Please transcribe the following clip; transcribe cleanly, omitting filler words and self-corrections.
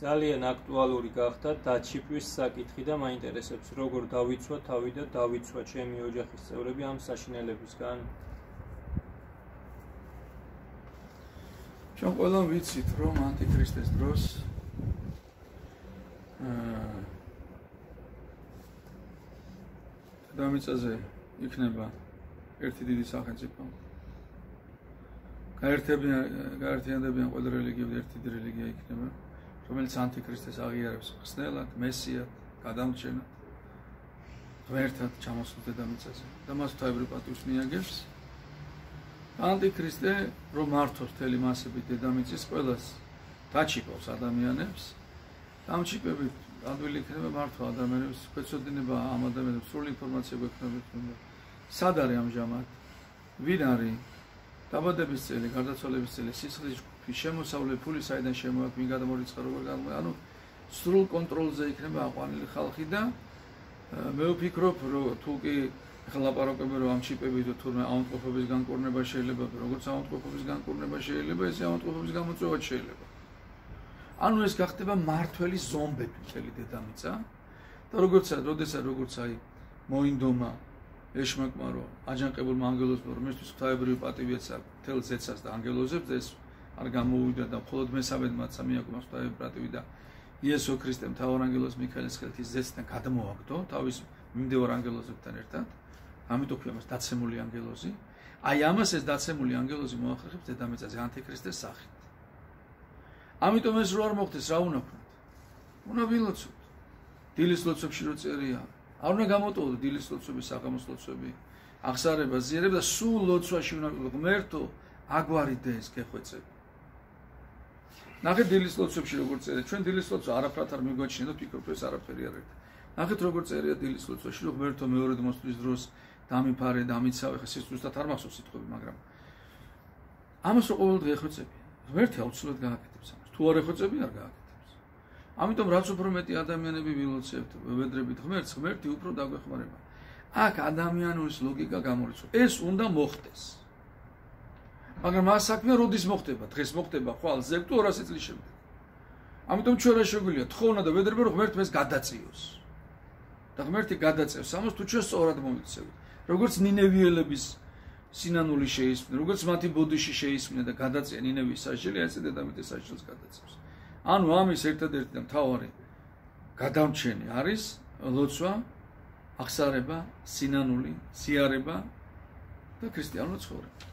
ძალიან აქტუალური გახდა დაჩიპვის საკითხი და მაინტერესებს როგორ დავიცვა თავი და დავიცვა ჩემი ოჯახის წევრები ამ საშინელებისგან. ჩვენ ყველამ ვიცით რომ ანტიქრისტეს დროს დედამიწაზე იქნება ერთი დიდი სახელმწიფო. გაერთიანდებიან ყველა რელიგიები, ერთი დიდი რელიგია იქნება, რომელიც ანტიქრისტეს აღიარებს ხსნელად, მესიად, გადამრჩენად, ღმერთად ჩამოსულ დედამიწაზე და მას ღვთაებრივ პატივს მიაგებს. ანტიქრისტე რომ მართოს მთელი მასებით დედამიწის ყველას დაჩიპავს ადამიანებს, ამ ჩიპებით ადვილი იქნება მართვა ადამიანებს, ქვეწოდინება ამ ადამიანებს სრული ინფორმაცია გვექნება. სად არის ამჟამად? ვინ არის? დაბადების წელი, გარდაცვალების წელი, სისხლის ჯგუფი, შემოსავლე, ფული საიდან შემოაქვს, ვინ გადამორიცხა, როგორ გამოვა, ანუ სრულ კონტროლზე იქნება აყვანილი ხალხი და მე ვფიქრობ, რომ თუ კი ახლა ლაპარაკობენ რომ ამ ჩიპებით თურმე ავადმყოფობის განკურნება შეიძლება, როგორც ავადმყოფობის განკურნება შეიძლება, ესე ავადმყოფობის გამოწვევაც შეიძლება. ანუ ეს გახდება მართველი ზომბები მთელი დედამიწა და როგორც აი მოინდომა ეშმაკმა რომ აჯანყებულმა ანგელოზმა რომისთვის ღვთაებრივი პატივი ეცა მთელ ზეცას და ანგელოზებს ეს არ გამოუვიდა და მხოლოდ მესამედმაც მიაკუმა ღვთაებრივი პატივი და იესო ქრისტემ მთავარ ანგელოზ მიქაელის ხელით ის ზეცთან გადმოაგდო თავის მიმდევარ ანგელოზებთან ერთად. ამიტომ ქვია მას დაცემული ანგელოზი. აი ამას ეს დაცემული ანგელოზი მოახერხებს დედამიწაზე ანტიქრისტეს სახით. ამიტომ ეს რო არ მოხდეს, რა უნდა ვქნათ? უნდა ვილოცოთ. დილის ლოცვებში რო წერია, არ უნდა გამოტოვოთ დილის ლოცვები, საღამოს ლოცვები, აღსარება, ზიარება და სულ ლოცვაში უნდა ღმერთო, აგვარიდე ეს გეხვეწები. ნახეთ დილის ლოცვებში როგორ წერია. ჩვენ დილის ლოცვა არაფრად არ მიგვაჩნია და ვფიქრობ, ეს არაფერი არ არის. ნახეთ როგორ წერია დილის ლოცვაში, რომ ღმერთო მეორე მოსვლის დროს დამიფარე, დამიცავე, ხა ეს ზუსტად არ მახსოვს სიტყვები, მაგრამ ამას რო ყოველდღე ეხვეწები. ღმერთი აუცილებლად გააკეთებს ამას. თუ არ ეხვეწები, არ გააკეთებს. ამიტომ რაც უფრო მეტი ადამიანები ვილოცებთ, ვედრებით ღმერთს, ღმერთი უფრო დაგვეხმარება. აქ ადამიანის ლოგიკა გამორიცხვა. ეს უნდა მოხდეს. მაგრამ მას საქმე როდის მოხდება? დღეს მოხდება ხვალ ზეг თუ 200 წლის შემდეგ. ამიტომ ჩვენ რა შეგვიძლია თხოვნა და ვედრება რომ ღმერთი მას გადაწიოს. და ღმერთი გადაწევს ამას თუ ჩვენ სწორად მოვიქცევით. როგორც ნინევიელების სინანული შეისმინა, როგორც მათი ბოდიში შეისმინა და გადაწია ნინევის სასჯელი, ასე დედამიწის სასჯელს გადაწევს. ანუ ამის ერთადერთი და მთავარი გადამრჩენი არის ლოცვა, აღსარება, სინანული, ზიარება და ქრისტიანული ცხოვრება.